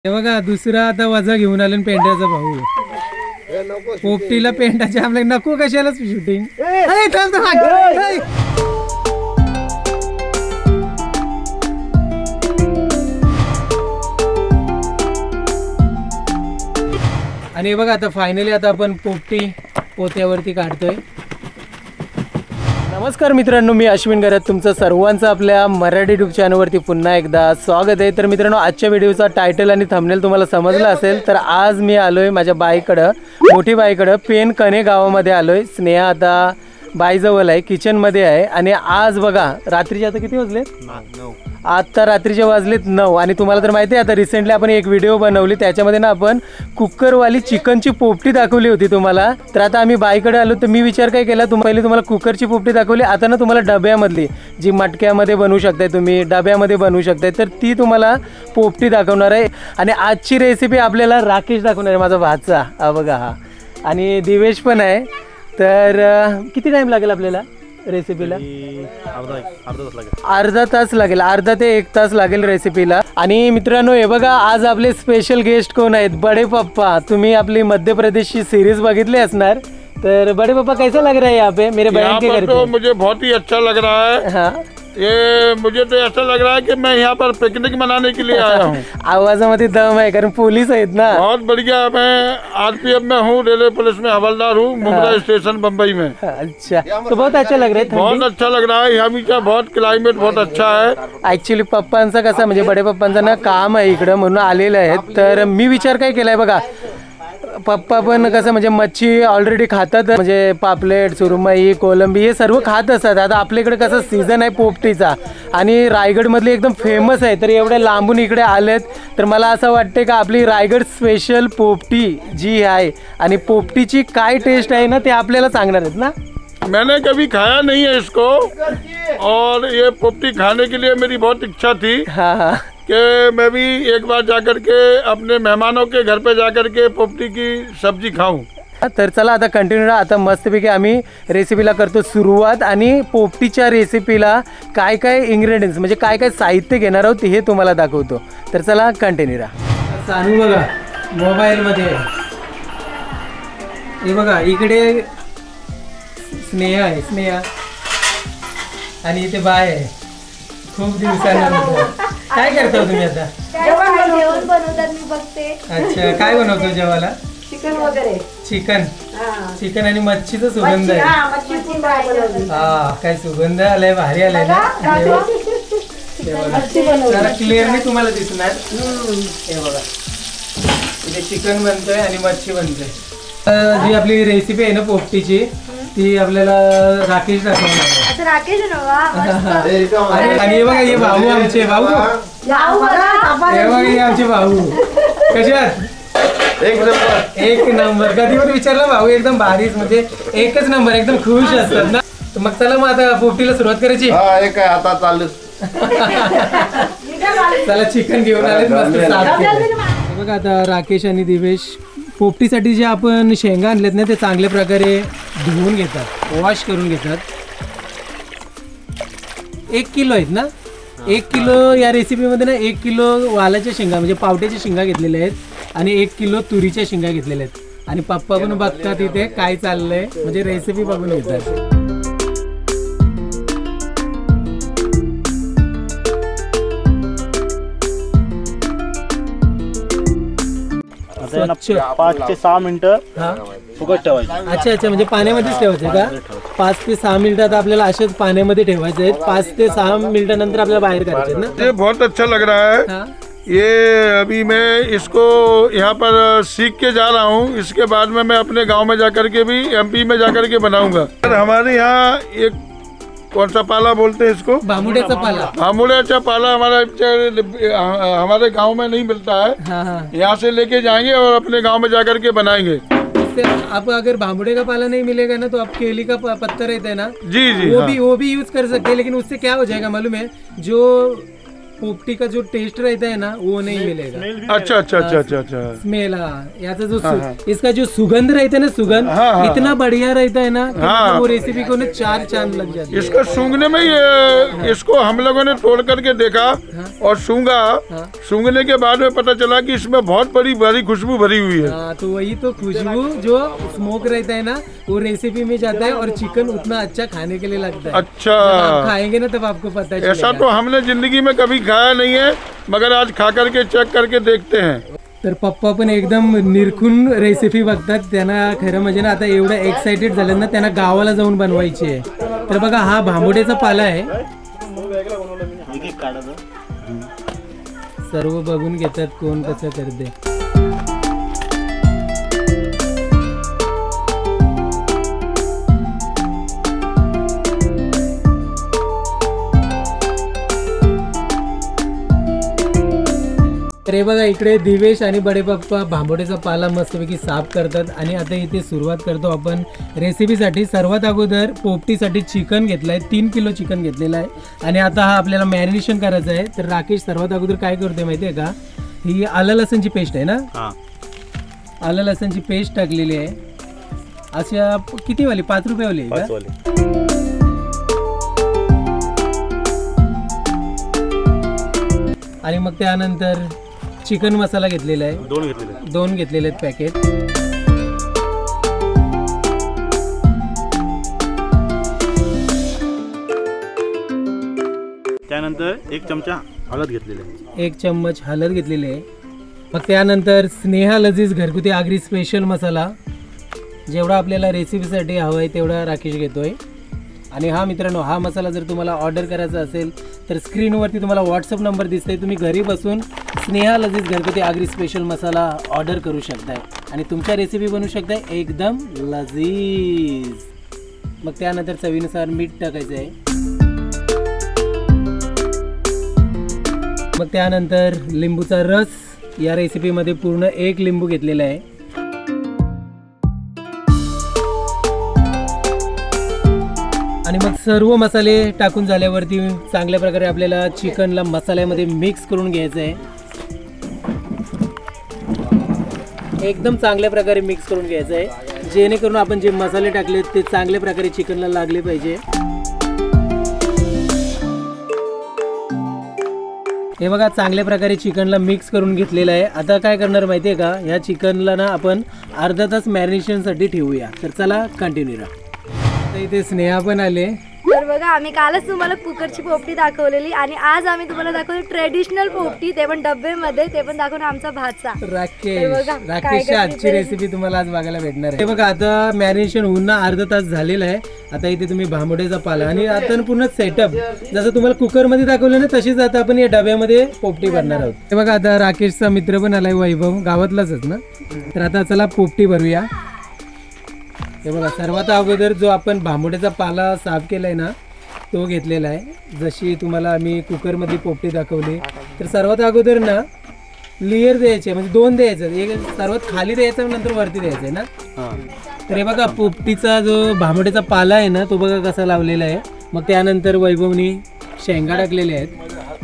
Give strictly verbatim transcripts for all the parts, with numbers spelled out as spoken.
हे बघा दुसरा आता वजा घेऊन आले पेंड्याचा भाऊ पोपटीला पेंडाचे आपल्या नको कशाला शूटिंग आणि बघा आता फायनली आता आपण पोपटी पोत्यावरती काढतोय। नमस्कार मित्रांनो, मी अश्विन गरत तुमचं सर्वांचं आपल्या मराठी यूट्यूब चॅनलवरती पुन्हा एकदा स्वागत आहे। तर मित्रांनो, आजच्या व्हिडिओचा टायटल आणि थंबनेल तुम्हाला समजलं असेल। तर आज मी आलोय माझ्या बाईकडं, मोठी बाईकडं पेन कणे गावामध्ये आलोय। स्नेहा आता बाईजवळ आहे, किचनमध्ये आहे। आणि आज बघा रात्रीचे आता किती वाजले? नऊ। आता रात्रीचे वाजलेत नऊ। आणि तुम्हाला तर माहिती आहे आता रिसेंटली आपण एक व्हिडिओ बनवली, त्याच्यामध्ये ना आपण कुकरवाली चिकनची पोपटी दाखवली होती तुम्हाला। तर आता आम्ही बाईकडे आलो, तर मी विचार काय केला, तुम पहिले तुम्हाला कुकरची पोपटी दाखवली, आता ना तुम्हाला डब्यामधली जी मटक्यामध्ये बनवू शकताय, तुम्ही डब्यामध्ये बनवू शकताय, तर ती तुम्हाला पोपटी दाखवणार आहे। आणि आजची रेसिपी आपल्याला राकेश दाखवणार आहे, माझा भाचा। हा बघा, हा आणि दिवेश पण आहे। तर किती टाइम लागेल आपल्याला रेसिपीला? अर्धा तास लागेल, अर्धा ते एक तास लागेल रेसिपीला। आणि मित्रांनो हे बघा, आज आपले स्पेशल गेस्ट कोण आहेत? बडे पप्पा। तुम्ही आपली मध्य प्रदेशची सीरीज बघितली असणार। तर बड़े पापा कैसा लग रहा है यहाँ पे मेरे बहन के घर पे? तो मुझे बहुत ही अच्छा लग रहा है। हाँ। ये मुझे तो ऐसा लग रहा है कि मैं यहाँ पर पिकनिक मनाने के लिए आया हूँ। आवाजामध्ये दम है, कारण पुलिस आहेत ना। बहुत बढ़िया। मैं आरपीएफ में हूँ, रेलवे पुलिस में हवलदार हूँ, मुंब्रा स्टेशन बम्बई में। अच्छा, तो बहुत अच्छा लग रहा है। बहुत अच्छा लग रहा है, यहाँ का बहुत क्लाइमेट बहुत अच्छा है। ऍक्च्युली पप्पांचा कसं म्हणजे बडे पप्पांचं ना काम आहे इकडं, म्हणून आलेलं आहेत। तर मी विचार काय केलाय बघा, पप्पा पण कसं म्हणजे मच्छी ऑलरेडी खातात, म्हणजे पापलेट, सुरमई, कोलंबी हे सर्व खात असतात। आता आपल्याकडे कसं सीझन आहे पोपटीचा, आणि रायगडमधली एकदम फेमस आहे। तर एवढ्या लांबून इकडे आलेत, तर मला असं वाटते का आपली रायगड स्पेशल पोपटी जी आहे आणि पोपटीची काय टेस्ट आहे ना ते आपल्याला सांगणार आहेत ना। मैंने कभी खाया नहीं है इसको, और ये पोपटी खाने के लिए मेरी बहुत इच्छा थी। हाँ हाँ, कि मैं भी एक बार जाकर के अपने मेहमानों के घर पे जाकर के पोपटी की सब्जी खाऊं। तर चला आता कंटिन्यू राहा। आता मस्तपैकी आम्ही रेसिपीला करतो सुरुवात, आणि पोपटीच्या रेसिपीला काय काय इंग्रेडियंट्स म्हणजे काय काय साहित्य घेणार आहोत हे तुम्हाला दाखवतो। तर चला कंटिन्यू राहा। चालू बघा मोबाईलमध्ये, हे बघा इकडे स्नेहा आहे, स्नेहा, आणि इथे बाय आहे। खूप दिवसांनंतर काय करता तुम्ही आता? जेवण बनवतात मी बघते। अच्छा, काय बनवतो जेवायला? चिकन वगैरे। चिकन चिकन आणि मच्छीचा सुगंध आहे। हा, काय सुगंध आलाय, भारी आलाय ना। जरा क्लिअरली तुम्हाला दिसणार। हे बघा इथे चिकन बनतोय आणि मच्छी बनतोय। जी आपली रेसिपी आहे ना पोपटीची, ती आपल्याला राकेश दाखवणार आहे। राकेश आणि हे बघा हे भाऊ आमचे, भाऊ हे बघा हे आमचे भाऊ कशात? एक नंबर, एक नंबर। कधी पण विचारलं भाऊ एकदम भारीच, म्हणजे एकच नंबर, एकदम खुश असतात ना। तर मग चला मग आता पोपटीला सुरुवात करायची। आता चालू चला चिकन घेऊन आले मस्त साफ केलं। बघा आता राकेश आणि दिवेश पोपटीसाठी जे आपण शेंगा आणलेत ना ते चांगल्या प्रकारे धुवून घेतात, वॉश करून घेतात। एक किलो आहेत ना, एक किलो या रेसिपीमध्ये ना एक किलो वालाच्या शेंगा म्हणजे पावट्याच्या शेंगा घेतलेल्या आहेत, आणि एक किलो तुरीच्या शेंगा घेतलेल्या आहेत। आणि पप्पा पण बघतात इथे काय चाललंय, म्हणजे रेसिपी बघून घेतात। पाच ते सहा मिनिटं फुगत ठेवायचे। अच्छा अच्छा, म्हणजे पाण्यामध्येच ठेवायचे का? पाच ते सहा मिनिटात आपल्याला असेच पाण्यामध्ये ठेवायचे आहेत। पाच ते सहा मिनिटानंतर आपल्याला बाहेर करायचे ना। ये बहुत अच्छा लग रहा है। हाँ? ये अभी मैं इसको यहाँ पर सीख के जा रहा हूँ, इसके बाद में मैं अपने गांव में जाकर के भी एमपी में जाकर के बनाऊंगा। हमारे यहाँ एक कौन सा पाला बोलते हैं इसको? भामुड़ेचा पाला। भामुड़ेचा पाला हमारा हमारे गांव में नहीं मिलता है। हाँ हाँ। यहाँ से लेके जाएंगे और अपने गांव में जाकर के बनाएंगे। इससे आप अगर भामुड़े का पाला नहीं मिलेगा ना, तो आप केली का पत्थर रहता है ना, जी जी, वो हाँ। भी वो भी यूज कर सकते हैं। लेकिन उससे क्या हो जाएगा मालूम है, जो पोपटी का जो टेस्ट रहता है ना वो नहीं मिलेगा। अच्छा अच्छा अच्छा अच्छा अच्छा स्मेल, हाँ, याचा जो सु- इसका जो सुगंध रहता है ना, सुगंध हाँ, हाँ, इतना बढ़िया रहता है ना कि हाँ। मतलब वो रेसिपी को ना चार चांद लग जाती है। इसको सूंघने में ही इसको हम लोगों ने तोड़ करके देखा और सूंघा। सूंघने के बाद में पता चला कि इसमें बहुत बड़ी बड़ी खुशबू भरी हुई है। हाँ, तो वही तो खुशबू जो स्मोक रहता है ना वो रेसिपी में जाता है और चिकन उतना अच्छा खाने के लिए लगता है। अच्छा, जब आप खाएंगे ना तब आपको पता चलेगा। ऐसा तो हमने जिंदगी में कभी खाया नहीं है, मगर आज खा करके चेक करके देखते हैं। तर पप्पा पण एकदम निरखून रेसिपी बघतात. त्यांना खरं म्हणजे ना आता एवढं एक्साइटेड झालं ना, त्यांना गावाला जाऊन बनवायची आहे. तर बघा हा भांबोड्याचा पाला आहे. सर्व बघून घेतात कोण कसं करते. तर हे बघा इकडे दिवेश आणि बडे पप्पा भांबोड्याचा पाला मस्तपैकी साफ करतात. आणि आता इथे सुरुवात करतो आपण रेसिपीसाठी. सर्वात अगोदर पोपटीसाठी चिकन घेतलं आहे, तीन किलो चिकन घेतलेलं आहे. आणि आता हा आपल्याला मॅरिनेशन करायचं आहे. तर राकेश सर्वात अगोदर काय करतोय माहिती आहे का, ही आलं लसणची पेस्ट आहे ना, आलं लसणची पेस्ट टाकलेली आहे. अशा किती वाली, पाच रुपयेवाली आहे का? आणि मग त्यानंतर चिकन मसाला घेतलेला आहे, दोन घेतलेले दोन घेतलेले आहेत पॅकेट. त्यानंतर एक चमचा हळद घेतलेली आहे, एक चम्मच हळद घेतलेली आहे. मग त्यानंतर स्नेहा लजीज घरगुती आगरी स्पेशल मसाला, जेवढा आपल्याला रेसिपीसाठी हवा आहे तेवढा राकेश घेतोय. आणि हा मित्रांनो, हा मसाला जर तुम्हाला ऑर्डर करायचा असेल तर स्क्रीनवरती तुम्हाला व्हॉट्सअप नंबर दिसतोय. तुम्ही घरी बसून स्नेहा लजीज घरगुती आगरी स्पेशल मसाला ऑर्डर करू शकताय आणि तुमच्या रेसिपी बनवू शकताय एकदम लजीज. मग त्यानंतर चवीनुसार मीठ टाकायचं आहे. मग त्यानंतर लिंबूचा रस, या रेसिपीमध्ये पूर्ण एक लिंबू घेतलेला आहे. आणि मग सर्व मसाले टाकून झाल्यावरती चांगल्या प्रकारे आपल्याला चिकनला मसाल्यामध्ये मिक्स करून घ्यायचं आहे. एकदम चांगल्या प्रकारे मिक्स करून घ्यायचं आहे, जेणेकरून आपण जे मसाले टाकले ते चांगल्या प्रकारे चिकनला लागले पाहिजे. हे बघा चांगल्या प्रकारे चिकनला मिक्स करून घेतलेलं आहे. आता काय करणार माहिती आहे का, ह्या चिकनला ना आपण अर्धा तास मॅरिनेशनसाठी ठेवूया. तर चला कंटिन्यू राहा. तर इथे स्नेहा पण आले. तर बघा आम्ही कालच तुम्हाला कुकरची पोपटी दाखवलेली आणि आज आम्ही तुम्हाला दाखवली ट्रेडिशनल पोपटी, ते पण डब्यामध्ये, ते पण दाखवून आमचा भातचा. राकेश राकेशची आजची रेसिपी तुम्हाला आज बघायला भेटणार आहे. हे बघा आता मॅरिनेशन होऊन ना अर्धा तास झालेला आहे. आता इथे तुम्ही भांबोड्याचा पाला आणि आता पूर्ण सेटअप जसं तुम्हाला कुकरमध्ये दाखवलं ना तशीच आता आपण या डब्यामध्ये पोपटी भरणार आहोत. हे बघा आता राकेशचा मित्र पण आलाय, वैभव, गावातलाच ना. तर आता चला पोपटी भरूया. हे बघा सर्वात अगोदर जो आपण भांबोड्याचा पाला साफ केलाय ना तो घेतलेला आहे. जशी तुम्हाला आम्ही कुकरमध्ये पोपटी दाखवली, तर सर्वात अगोदर ना लेयर द्यायचे, म्हणजे दोन द्यायचं, एक सर्वात खाली द्यायचं नंतर वरती द्यायचं आहे ना. तर हे बघा पोपटीचा जो भांबोड्याचा पाला आहे ना तो बघा कसा लावलेला आहे. मग त्यानंतर वैभवनी शेंगा टाकलेल्या आहेत.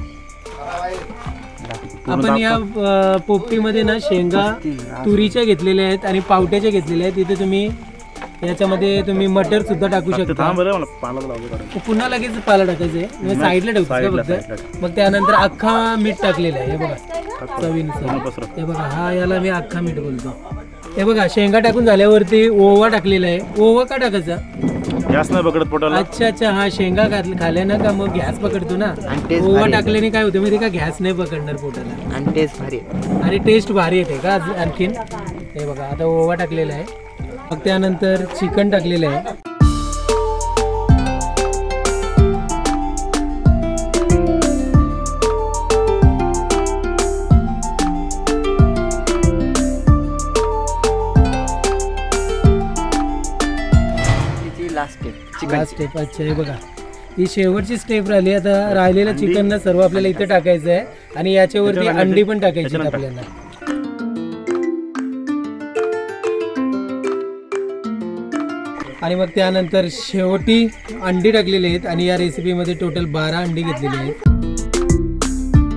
आपण या पोपटीमध्ये ना शेंगा तुरीच्या घेतलेल्या आहेत आणि पावट्याच्या घेतलेल्या आहेत. इथे तुम्ही याच्यामध्ये तुम्ही मटर सुद्धा टाकू शकता. पुन्हा लगेच पाला टाकायचंय, साईडला ठेवतो फक्त. मग त्यानंतर अख्खा मीठ टाकलेलं आहे. हे बघा चवीनुसार. हे बघा हा याला मी अख्खा मीठ बोलतो. हे बघा शेंगा टाकून झाल्यावरती ओवा टाकलेला आहे. ओवा का टाकायचा, गॅस नाही पकडत पोटाला. अच्छा अच्छा, हा शेंगा खाल्ल्या ना का मग गॅस पकडतो ना. ओवा टाकल्याने काय होतं माहिती का, गॅस नाही पकडणार पोटाला आणि टेस्ट भारी आणि टेस्ट भारी येते का आणखीन. हे बघा आता ओवा टाकलेला आहे. मग त्यानंतर चिकन टाकलेलं आहे. Last step. अच्छा हे बघा ही शेवटची स्टेप राहिली. आता राहिलेलं चिकन ना सर्व आपल्याला इथे टाकायचं आहे आणि याच्यावरती अंडी पण टाकायची आपल्याला. आणि मग त्यानंतर शेवटी अंडी टाकलेली आहेत आणि या रेसिपीमध्ये टोटल बारा अंडी घेतलेली आहेत.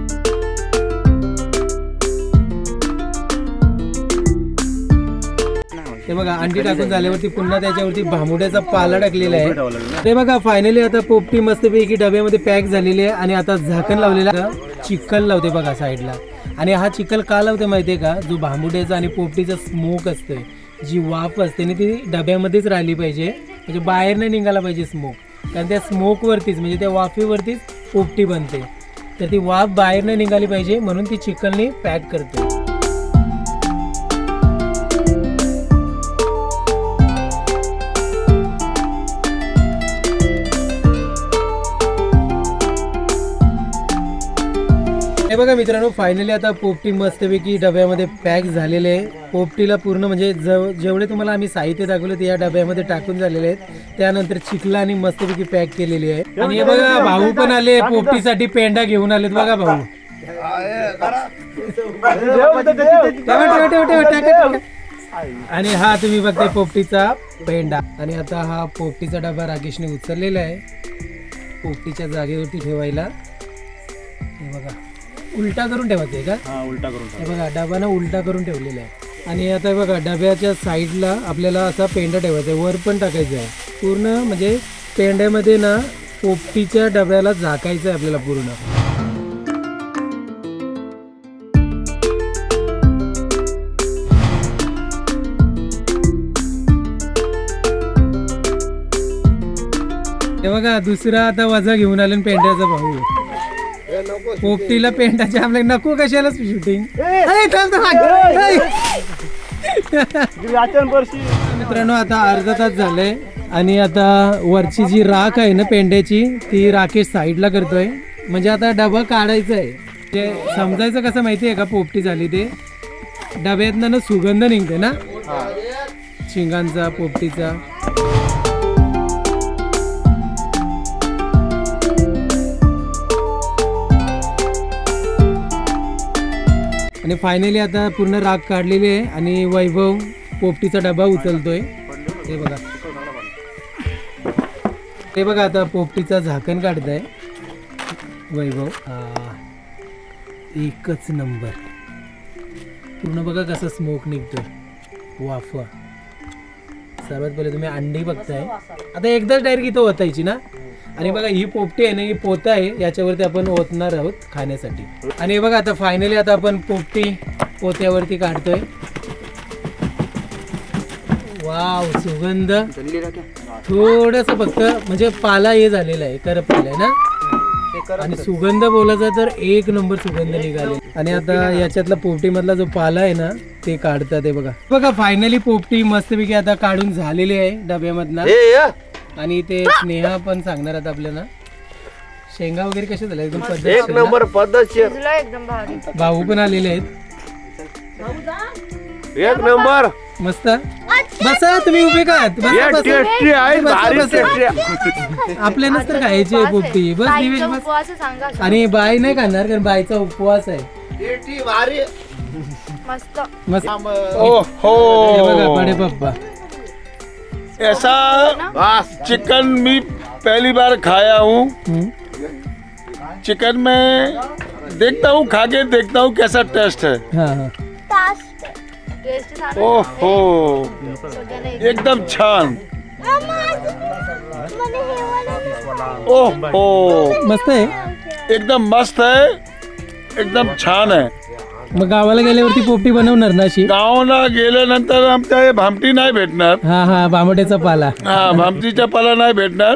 ते बघा अंडी टाकून झाल्यावरती पुन्हा त्याच्यावरती भांबुड्याचा पाला टाकलेला आहे. ते बघा फायनली आता पोपटी मस्तपैकी डब्यामध्ये पॅक झालेली आहे आणि आता झाकण लावलेलं आहे. चिकन लावते बघा साईडला. आणि हा चिकन का लावते माहितीये का, जो भांबुड्याचा आणि पोपटीचा स्मोक असतोय, जी वाफ असते ना ती डब्यामध्येच राहिली पाहिजे, म्हणजे बाहेर नाही निघाला पाहिजे स्मोक. कारण त्या स्मोकवरतीच म्हणजे त्या वाफेवरतीच पोपटी बनते, तर ती वाफ बाहेर नाही निघाली पाहिजे म्हणून ती चिकननी पॅक करते. हे बघा मित्रांनो फायनली आता पोपटी मस्तपैकी डब्यामध्ये पॅक झालेले आहे. पोपटीला पूर्ण म्हणजे जव जेवढे तुम्हाला आम्ही साहित्य दाखवले ते या डब्यामध्ये टाकून झालेले आहेत. त्यानंतर चिखला आणि मस्तपैकी पॅक केलेली आहे. आणि हे बघा भाऊ पण आले पोपटीसाठी पेंडा घेऊन आलेत बघा भाऊ. आणि हा तुम्ही बघताय पोपटीचा पेंडा. आणि आता हा पोपटीचा डबा राकेशने उचललेला आहे पोपटीच्या जागेवरती ठेवायला. हे बघा उलटा करून ठेवायचं आहे का? हा उलटा करून. हे बघा डबा ना उलटा करून ठेवलेला आहे. आणि आता बघा डब्याच्या साईडला आपल्याला असा पेंडा ठेवायचा आहे, वर पण टाकायचा आहे पूर्ण. म्हणजे पेंड्यामध्ये ना पोपटीच्या डब्याला झाकायचं आहे आपल्याला पूर्ण. हे बघा दुसरा आता वजा घेऊन आले पेंड्याचा भाऊ. पोपटीला पेंटाच्या आपल्या नको कशाला शूटिंग. मित्रांनो आता अर्धा तास झालंय आणि आता वरची जी राख आहे ना पेंड्याची ती राकेश साईडला करतोय. म्हणजे आता डबा काढायचा आहे. ते समजायचं कसं माहिती आहे का, पोपटी झाली ते डब्यातनं ना सुगंध निघते ना शिंगांचा पोपटीचा. आणि फायनली आता पूर्ण राग काढलेली आहे आणि वैभव पोपटीचा डबा उचलतोय. हे बघा ते बघा आता पोपटीचा झाकण काढताय वैभव. हा एकच नंबर. पूर्ण बघा कसा स्मोक निघतोय वाफा. सर्वात पहिले तुम्ही अंडी बघताय. आता एकदाच डायरेक्ट इथं ओतायची ना. आणि बघा ही पोपटी आहे ना, ही पोतं आहे, याच्यावरती आपण ओतणार आहोत खाण्यासाठी. आणि बघा आता फायनली आता आपण पोपटी पोत्यावरती काढतोय. वाव सुगंध थोडस फक्त म्हणजे पाला हे झालेला आहे, करपलेला आहे ना. आणि सुगंध बोलायचा तर एक नंबर सुगंध निघाले. आणि आता याच्यातला पोपटी मधला जो पाला आहे ना ते काढतात. हे बघा बघा फायनली पोपटी मस्तपैकी आता काढून झालेली आहे डब्यामधला. आणि ते स्नेहा पण सांगणार आहेत आपल्याला. शेंगा वगैरे कशा झाल्या एकदम पद्धतशीर, एक नंबर पद्धतशीर. एकदम भारी. भाऊ पण आलेले आहेत एक नंबर मस्त. बसा तुम्ही उभे का? आपल्यालाच तर खायची आहे पोपटी बस दिवेश बस. आणि बाई नाही खाणार कारण बाईचा उपवास आहे. मस्त मस्त. ओहो बघा बडे पप्पा. ऐसा चिकन मैं पहली बार खाया हूँ. चिकन में देखता हूँ, खा के देखता हूँ कैसा टेस्ट है. हाँ हाँ ओहो एकदम छान. ओहो मस्त आहे. एकदम मस्त है, एकदम छान आहे. मग गावाला गेल्यावरती पोपटी बनवणार ना अशी? गावाला गेल्यानंतर आमच्या हे भामटी नाही भेटणार. हा हा भांबट्याचा पाला. हा भामटीचा पाला नाही भेटणार.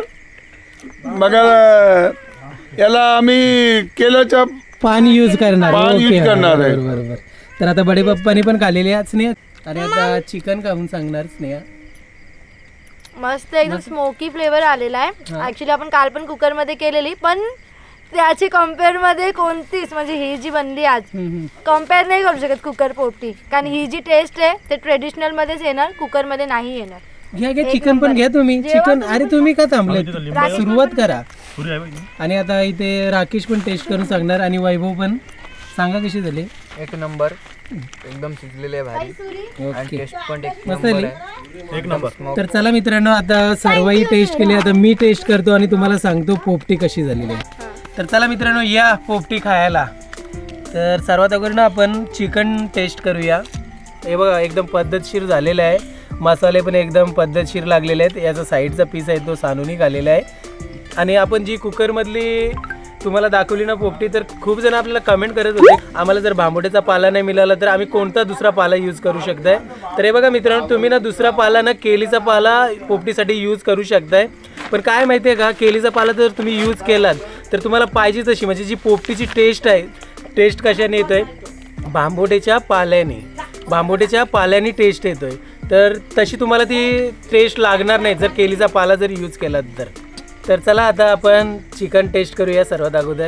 मगर याला आम्ही केल्याचं पाणी यूज करणार. पान यूज ओके, करणार आहे. बरोबर बरोबर. तर आता बडे पप्पानी पण खाल्लेले आहेत स्नेहा. आणि आता चिकन खाऊन सांगणार स्नेहा. मस्त एकदम स्मोकी फ्लेवर आलेला आहे. ऍक्च्युली आपण काल पण कुकर मध्ये केलेली, पण त्याची कम्पेअर मध्ये कोणतीच म्हणजे ही जी बनली आज कम्पेअर नाही करू शकत कुकर पोपटी. कारण ही जी टेस्ट आहे ते ट्रेडिशनल मध्येच येणार, कुकर मध्ये नाही येणार. घ्या घ्या चिकन पण घ्या तुम्ही. चिकन अरे तुम्ही का थांबले? सुरुवात करा. आणि आता इथे राकेश पण टेस्ट करून सांगणार आणि वैभव पण सांगा कशी झाली. एक नंबर एकदम शिजलेले भारी. ओके टेस्ट पण एक मस्त नंबर झाली. आहे. एक नंबर. तर चला मित्रांनो आता सर्वही टेस्ट केली. आता मी टेस्ट करतो आणि तुम्हाला सांगतो पोपटी कशी झालेली आहे. तर चला मित्रांनो या पोपटी खायला. तर सर्वात अगोदर ना आपण चिकन टेस्ट करूया. हे बघा एकदम पद्धतशीर झालेलं आहे. मसाले पण एकदम पद्धतशीर लागलेले आहेत. याचा साईडचा पीस आहे तो सानूनी घालेला आहे. आणि आपण जी कुकरमधली तुम्हाला दाखवली ना पोपटी, तर खूप जण आपल्याला कमेंट करत होते आम्हाला जर भांबोट्याचा पाला नाही मिळाला तर आम्ही कोणता दुसरा पाला यूज करू शकताय. तर हे बघा मित्रांनो, तुम्ही ना दुसरा पाला ना केलीचा पाला पोपटीसाठी यूज करू शकताय. पण काय माहिती आहे का, केलीचा पाला जर तुम्ही यूज केलात तर तुम्हाला पाहिजे तशी म्हणजे जी पोपटीची टेस्ट आहे, टेस्ट कशाने येतोय, भांबोट्याच्या पाल्याने भांबोट्याच्या पाल्याने टेस्ट येतोय. तर तशी तुम्हाला ती टेस्ट लागणार नाही जर केलीचा पाला जर यूज केलात तर. तर चला आता आपण चिकन टेस्ट करूया सर्वात अगोदर.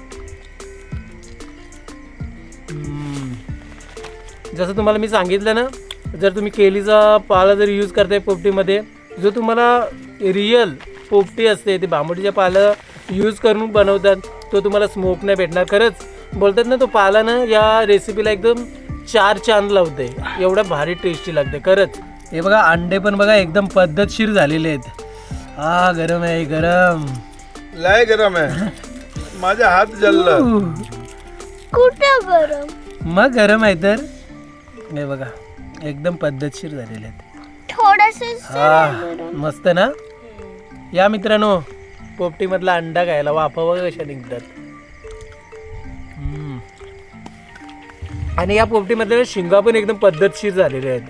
जसं तुम्हाला मी सांगितलं ना, जर तुम्ही केलीचा पाला जर यूज करताय पोपटीमध्ये, जो तुम्हाला रिअल पोपटी असते ती भांबोटीच्या पाला यूज करून बनवतात, तो तुम्हाला स्मोक नाही भेटणार. खरंच बोलतात ना, तो पाला ना या रेसिपीला एकदम चार चांद लावते, एवढा भारी टेस्टी लागते खरंच. हे बघा अंडे पण बघा एकदम पद्धतशीर झालेले आहेत. हा गरम आहे, गरम लय गरम आहे, माझा हात जलला. कुठं गरम? मग गरम आहे तर. हे बघा एकदम पद्धतशीर झालेले आहेत. थोडंसं हा मस्त ना. या मित्रांनो, पोपटीमधला अंडा खायला वाफा बघा कशा निघतात. हम्म. आणि या पोपटीमधल्या शिंगा पण एकदम पद्धतशीर झालेले आहेत.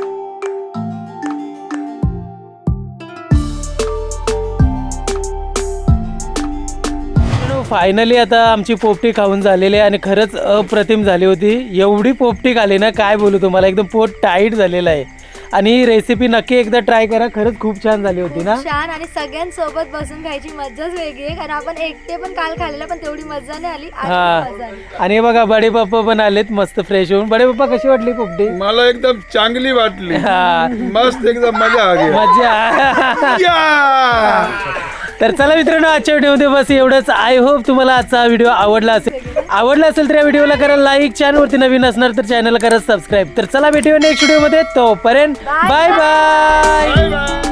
फायनली आता आमची पोपटी खाऊन झालेली आहे आणि खरंच अप्रतिम झाली होती. एवढी पोपटी खाली ना काय बोलू तुम्हाला, एकदम पोट टाईट झालेलं आहे. आणि रेसिपी नक्की एकदा ट्राय करा, खरंच खूप छान झाली होती ना. छान, आणि सगळ्यांसोबत बसून खायची मजाच वेगळी आहे. कारण आपण एकटे पण काल खाल्लेला पण तेवढी मजा नाही आली. आज हा, खूप मजा आली. आणि हे बघा बडे पप्पा पण आलेत मस्त फ्रेश होऊन. बडे पप्पा कशी वाटली पोपटी? मला एकदम चांगली वाटली, हा मस्त एकदम मजा आ गई. मजा. या! तर चला मित्रांनो, आजच्या व्हिडिओमध्ये बस एवढंच. आय होप तुम्हाला आजचा हा व्हिडिओ आवडला असेल. आवडला असेल तर या व्हिडिओला करा लाईक, चॅनलवरती नवीन असणार तर चॅनलला करा सबस्क्राईब. तर चला भेटूया नेक्स्ट व्हिडिओमध्ये, तोपर्यंत बाय बाय. Bye bye.